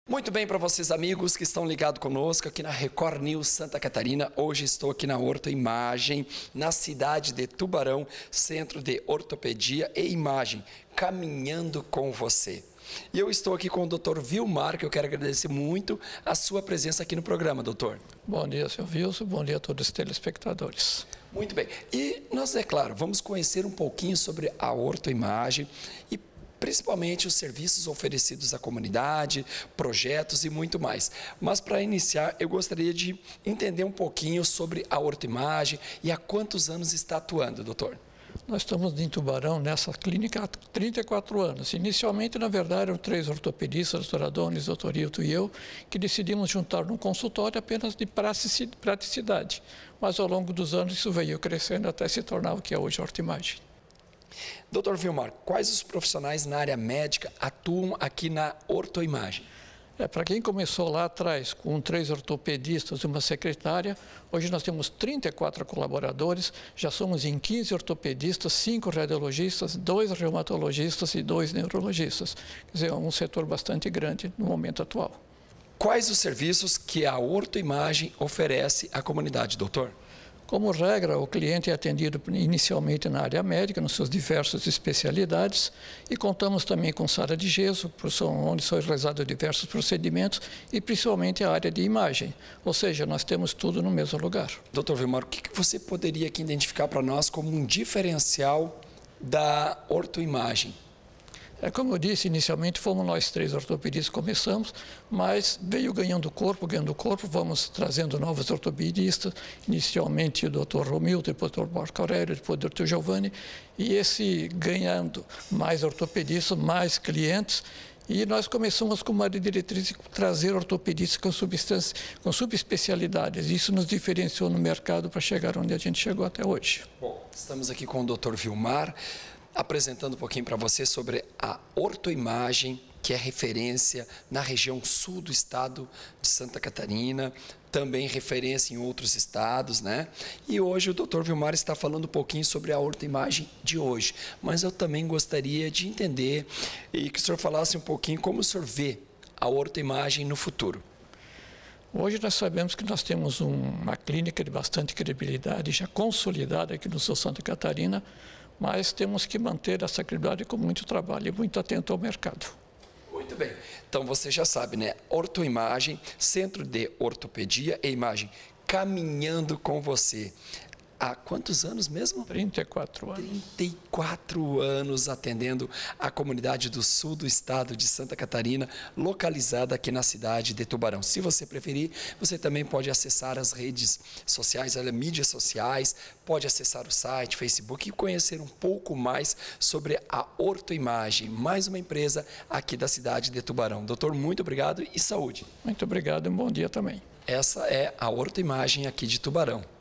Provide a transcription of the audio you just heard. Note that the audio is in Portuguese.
Muito bem, para vocês amigos que estão ligados conosco aqui na Record News Santa Catarina. Hoje estou aqui na Orto Imagem, na cidade de Tubarão, Centro de Ortopedia e Imagem, caminhando com você. E eu estou aqui com o Dr. Vilmar, que eu quero agradecer muito a sua presença aqui no programa, doutor. Bom dia, Sr. Wilson. Bom dia a todos os telespectadores. Muito bem. E nós, é claro, vamos conhecer um pouquinho sobre a Orto Imagem e principalmente os serviços oferecidos à comunidade, projetos e muito mais. Mas para iniciar, eu gostaria de entender um pouquinho sobre a Orto Imagem e há quantos anos está atuando, doutor? Nós estamos em Tubarão, nessa clínica, há 34 anos. Inicialmente, na verdade, eram 3 ortopedistas, doutor Adonis, doutor Hilton e eu, que decidimos juntar num consultório apenas de praticidade. Mas, ao longo dos anos, isso veio crescendo até se tornar o que é hoje a Orto Imagem. Dr. Vilmar, quais os profissionais na área médica atuam aqui na Orto Imagem? Para quem começou lá atrás com 3 ortopedistas e uma secretária, hoje nós temos 34 colaboradores, já somos em 15 ortopedistas, 5 radiologistas, 2 reumatologistas e 2 neurologistas. Quer dizer, é um setor bastante grande no momento atual. Quais os serviços que a Orto Imagem oferece à comunidade, doutor? Como regra, o cliente é atendido inicialmente na área médica, nas suas diversas especialidades, e contamos também com sala de gesso, onde são realizados diversos procedimentos, e principalmente a área de imagem, ou seja, nós temos tudo no mesmo lugar. Dr. Vilmar, o que você poderia aqui identificar para nós como um diferencial da Orto Imagem? Como eu disse, inicialmente fomos nós 3 ortopedistas que começamos, mas veio ganhando corpo, vamos trazendo novos ortopedistas, inicialmente o Dr. Romildo, depois o Dr. Marco Aurélio, depois o Dr. Giovanni, e esse ganhando mais ortopedistas, mais clientes, e nós começamos com uma diretriz de trazer ortopedistas com subespecialidades. Isso nos diferenciou no mercado para chegar onde a gente chegou até hoje. Bom, estamos aqui com o Dr. Vilmar, apresentando um pouquinho para você sobre a Orto Imagem, que é referência na região sul do estado de Santa Catarina, também referência em outros estados, né? E hoje o Dr. Vilmar está falando um pouquinho sobre a Orto Imagem de hoje, mas eu também gostaria de entender e que o senhor falasse um pouquinho como o senhor vê a Orto Imagem no futuro. Hoje nós sabemos que nós temos uma clínica de bastante credibilidade, já consolidada aqui no sul de Santa Catarina, mas temos que manter essa credibilidade com muito trabalho e muito atento ao mercado. Muito bem. Então você já sabe, né? Orto Imagem, Centro de Ortopedia e Imagem, caminhando com você. Há quantos anos mesmo? 34 anos. 34 anos atendendo a comunidade do sul do estado de Santa Catarina, localizada aqui na cidade de Tubarão. Se você preferir, você também pode acessar as redes sociais, as mídias sociais, pode acessar o site, Facebook e conhecer um pouco mais sobre a Orto Imagem, mais uma empresa aqui da cidade de Tubarão. Doutor, muito obrigado e saúde. Muito obrigado e um bom dia também. Essa é a Orto Imagem aqui de Tubarão.